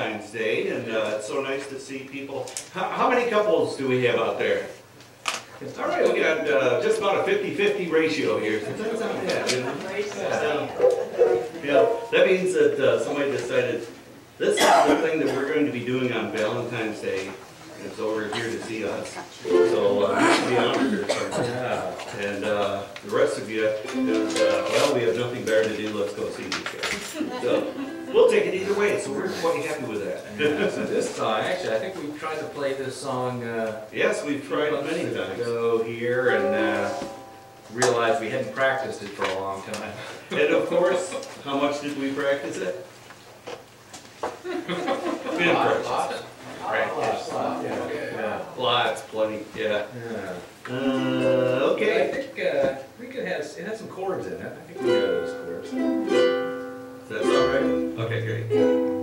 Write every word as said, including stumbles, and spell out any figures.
Valentine's Day, and uh, it's so nice to see people. How, how many couples do we have out there? All right, we got uh, just about a fifty fifty ratio here, so that's not bad, you know? So, yeah, that means that uh, somebody decided this is the thing that we're going to be doing on Valentine's Day. It's over here to see us. So, uh, the honors are yeah. And uh, the rest of you, is, uh, well, we have nothing better to do. Let's go see these guys. So, we'll take it either way. So we're quite happy with that. Yeah, so this song, actually, I think we've tried to play this song. Uh, yes, we've tried it many times. Go here and uh, realized we hadn't practiced it for a long time. And of course, how much did we practice it? Been practice. Practice. Yeah, okay. Yeah. Lots, plenty. Yeah. Yeah. Uh, okay. I think uh, I think it has it has some chords in it. I think we got those chords. Is that all right? Okay, great.